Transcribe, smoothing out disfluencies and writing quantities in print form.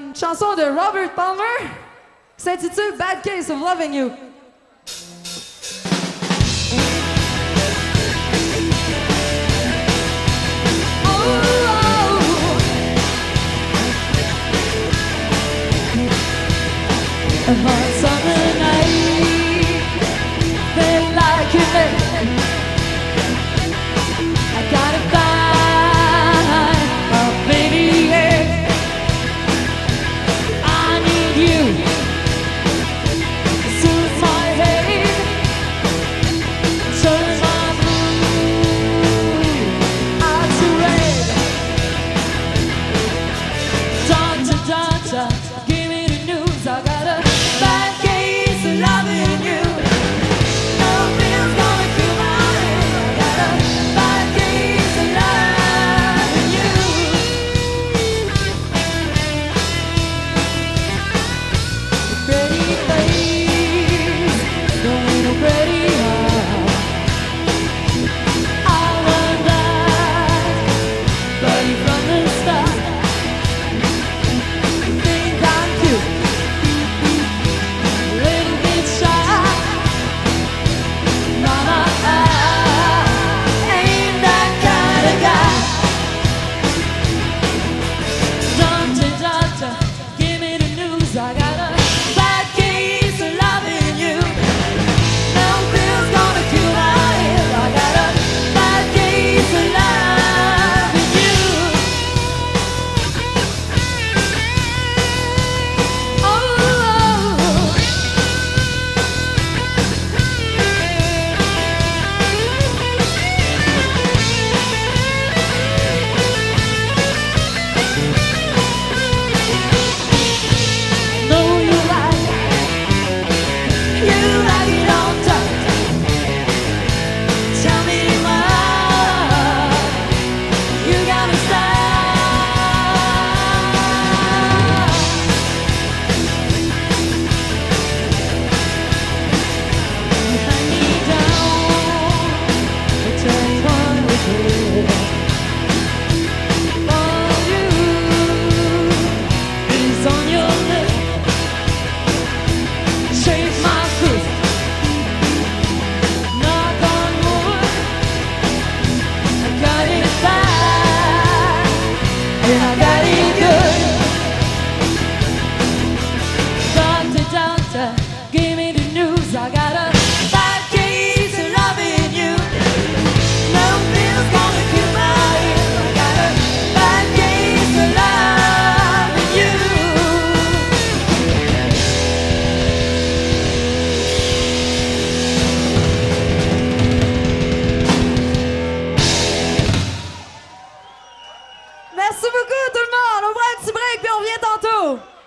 une chanson de Robert Palmer qui s'intitule Bad Case of Loving You. A hot summer night, felt like a night. I gotta find a baby, yeah. I need you. Soothe my head, turn my blue eyes to red. Doctor, doctor, give me the news. I got a bad case of loving you. No feel's gonna kill my head. I got a bad case of loving you. Pretty face, don't need no pretty heart. I want that, buddy from the start. Think I'm cute, little bit shy. Mama, I ain't that kind of guy. Doctor, doctor, give me the news. I got a bad case of loving you. No pill's gonna kill my head. I got a bad case of loving you. Know you like it all tight. Tell me why you got me style. You hang me down, I tell you what was real. For you is on your lip. Shave my foot, knock on wood. I got it bad, and I got it good. Doctor, doctor, give me the news. I got a bad case of loving you. No pill's gonna kill my head. I got a bad case of loving you. Merci beaucoup tout le monde. On prend un petit break puis on revient tantôt.